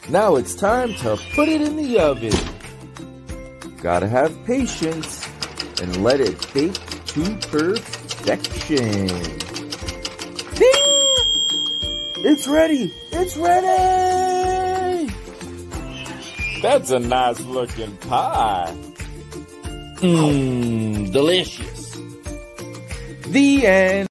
Now it's time to put it in the oven. Gotta have patience and let it bake to perfection. Ding! It's ready! It's ready! That's a nice looking pie. Delicious. The end.